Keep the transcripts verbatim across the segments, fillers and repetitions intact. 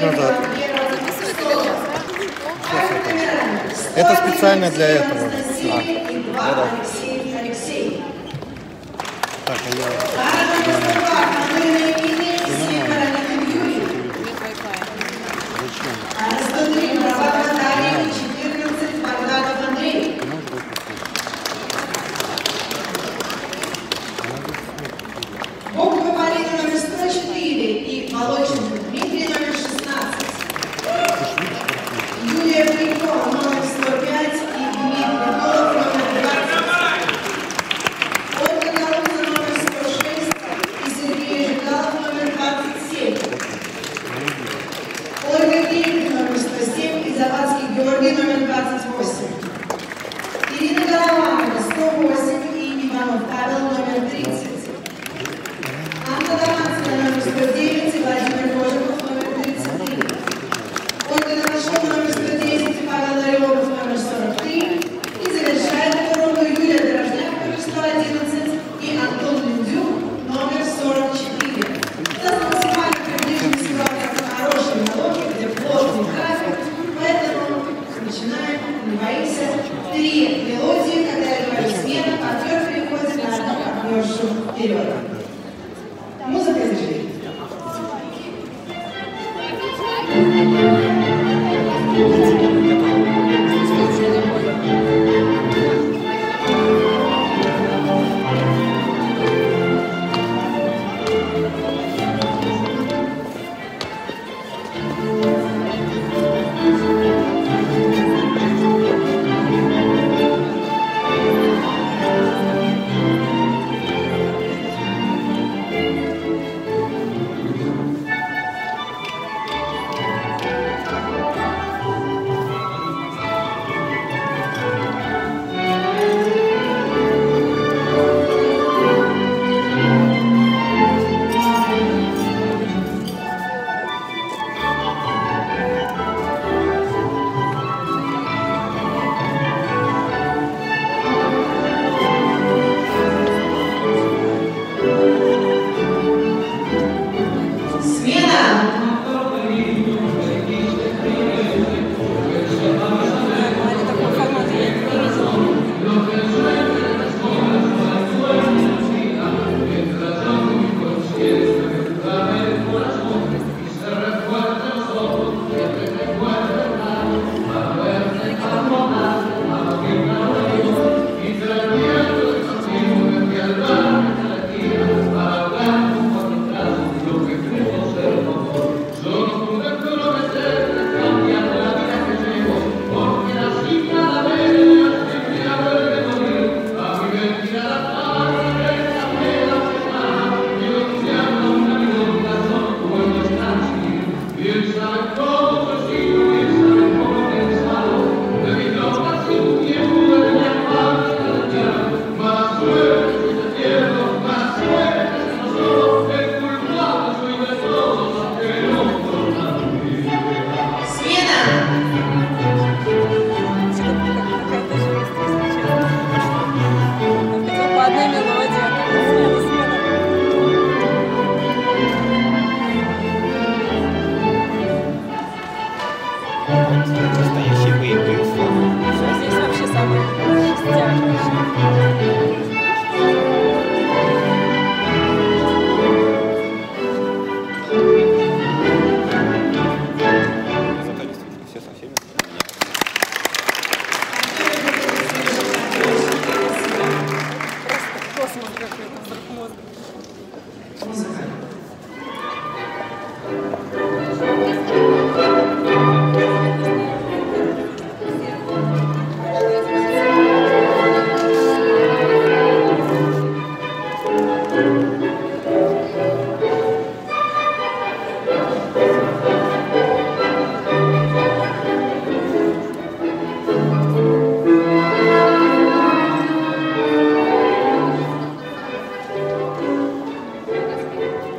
назад. Это специально для этого. А, да. Так, а я... Богова Полина номер сто четыре и Молоченко Дмитрий номер шестнадцать. Юлия Прикова номер сто пять и Дмитрий Приколов номер двадцать. Ольга Галуза номер сто шесть и Сергей Жигалов номер двадцать семь. Ольга Киевна номер сто семь и Завадский Георгий номер двадцать восемь. Ирина Голованова сто восемь и Иванов Павел номер тридцать. Анна Даманская номер сто девять и Владимир Кожиков номер тридцать три. Ольга Новашова номер сто десять и Павел Ларионов номер сорок три. И завершает форму Юлия Дорожняк номер сто одиннадцать и Антон Линдюк номер сорок четыре. У нас максимально приближена ситуация к хорошей налоги, где плотный график, поэтому начинаем, не боимся. Три мелодии, когда я говорю смена, партнер переходит на одну партнершу вперед. Музыка и движение. Настоящий боевик. Здесь вообще самый шестяк. Все со всеми. Просто космос какой-то, взрыв мозга. Thank you.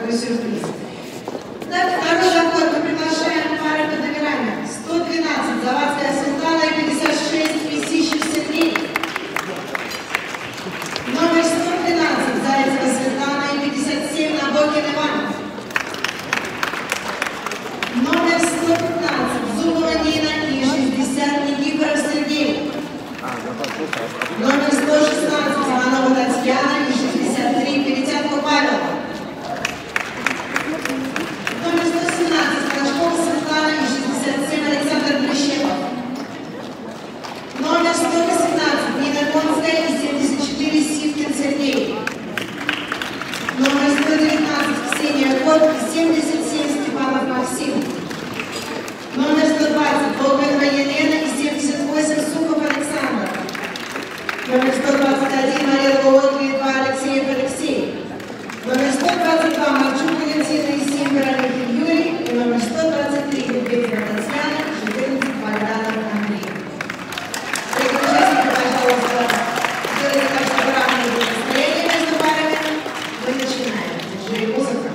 такой сюрприз. Так, второй заход мы приглашаем пары под номерами сто двенадцать Завадская Светлана и пятьдесят шесть Месищев Сергей. Номер сто двенадцать Зайцева Светлана и пятьдесят семь Набокин Иван. Номер сто пятнадцать Зубова Нина и шестьдесят Никифоров Сергей. Номер сто шестнадцать Иванова Татьяна и шестьдесят три Перетянко Павел. Номер сто семнадцать Флажкова Светлана и шестьдесят семь Александр Плещев. Номер сто восемнадцать Нина Конская и семьдесят четыре Сивкин Сергей. Номер сто девятнадцать Ксения Кот и семьдесят семь Степанов Максим. Номер сто двадцать Долгоева Елена и семьдесят восемь Сухов Александр. Номер сто двадцать один Мария Ольга и два Алексеев Алексей. Номер сто двадцать два Марчук Валентина и семь Вероникин Юрий. И номер сто двадцать три Медведева Татьяна и четырнадцать Богданов Андрей. Эти участники, пожалуйста, сделайте так, чтобы равное было настроение между парами. Мы начинаем. Диджей, музыка.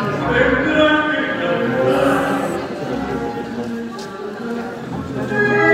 Thank you.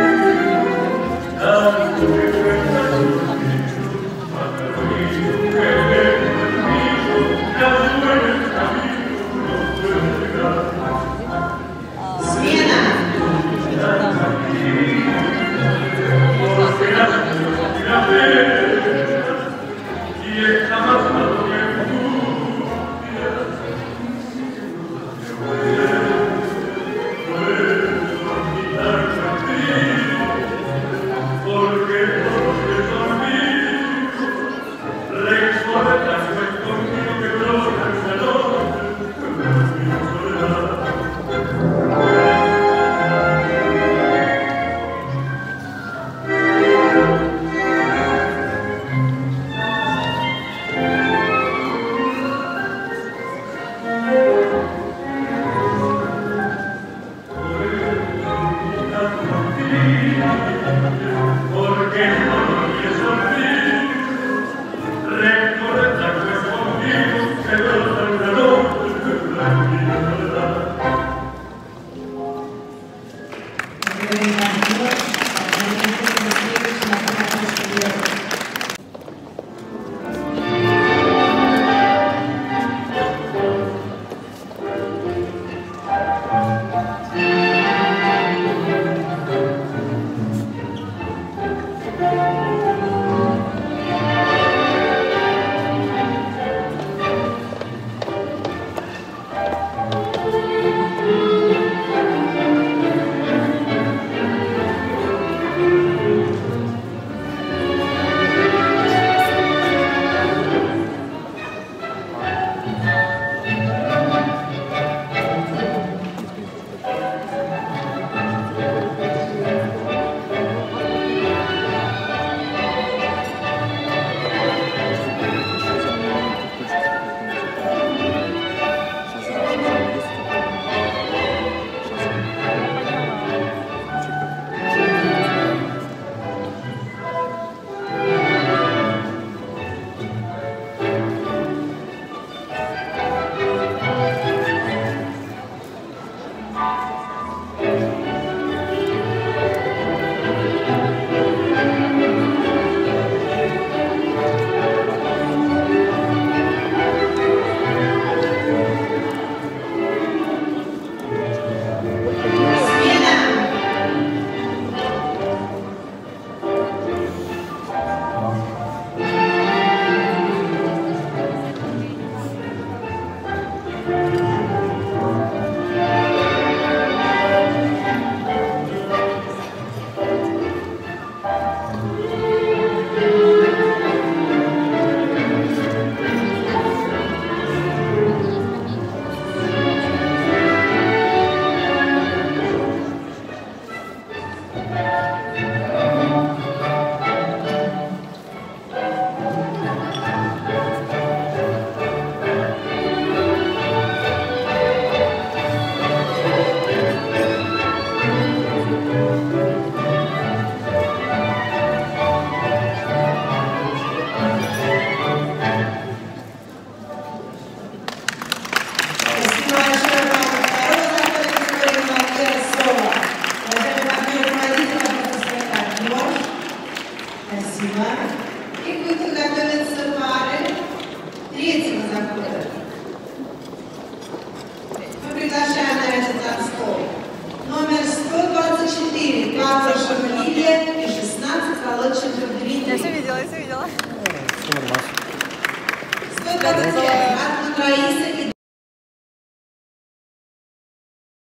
Я все видела, я все видела. Все нормально. сто двадцать пять. От Раисы